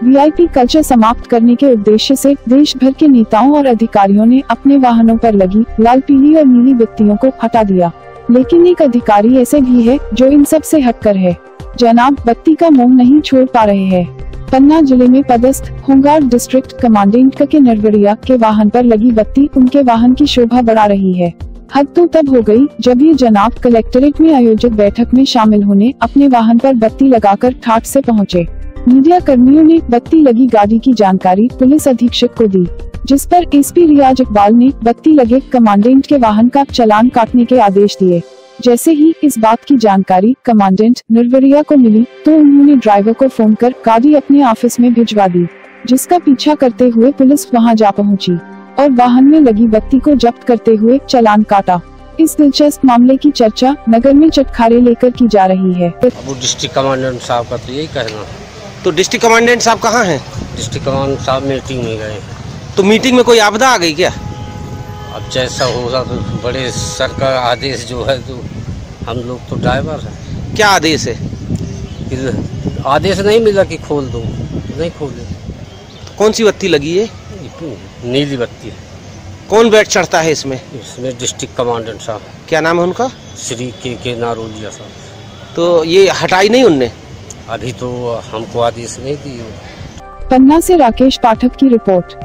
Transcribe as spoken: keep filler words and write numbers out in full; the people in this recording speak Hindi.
वीआईपी कल्चर समाप्त करने के उद्देश्य से देश भर के नेताओं और अधिकारियों ने अपने वाहनों पर लगी लाल, पीली और नीली बत्तियों को हटा दिया। लेकिन एक अधिकारी ऐसे भी है जो इन सब से हटकर है। जनाब बत्ती का मोह नहीं छोड़ पा रहे हैं। पन्ना जिले में पदस्थ होमगार्ड डिस्ट्रिक्ट कमांडेंट के नरवरिया के वाहन पर लगी बत्ती उनके वाहन की शोभा बढ़ा रही है। हद तो तब हो गई जब ये जनाब कलेक्ट्रेट में आयोजित बैठक में शामिल होने अपने वाहन पर बत्ती लगाकर ठाठ से पहुंचे। मीडिया कर्मियों ने बत्ती लगी गाड़ी की जानकारी पुलिस अधीक्षक को दी, जिस पर एसपी रियाज इकबाल ने बत्ती लगे कमांडेंट के वाहन का चालान काटने के आदेश दिए। जैसे ही इस बात की जानकारी कमांडेंट नरवरिया को मिली तो उन्होंने ड्राइवर को फोन कर गाड़ी अपने ऑफिस में भिजवा दी, जिसका पीछा करते हुए पुलिस वहां जा पहुंची और वाहन में लगी बत्ती को जब्त करते हुए चालान काटा। इस दिलचस्प मामले की चर्चा नगर में चटखारे लेकर की जा रही है। वो डिस्ट्रिक्ट कमांडेंट साहब का तो यही कहना। तो डिस्ट्रिक्ट कमांडेंट साहब कहाँ हैं? डिस्ट्रिक्ट कमांडेंट साहब मीटिंग में गए। तो मीटिंग में कोई आपदा आ गई क्या? अब जैसा होगा तो बड़े सर का आदेश जो है तो हम लोग तो ड्राइवर हैं। क्या आदेश है? आदेश नहीं मिला कि खोल दो, नहीं खोले। तो कौन सी बत्ती लगी है? नीली बत्ती है। कौन बैठ चढ़ता है इसमें? इसमें डिस्ट्रिक्ट कमांडेंट साहब। क्या नाम है उनका? श्री के के नारोलिया साहब। तो ये हटाई नहीं उनने? अभी तो हमको आदेश नहीं दी। पन्ना से राकेश पाठक की रिपोर्ट।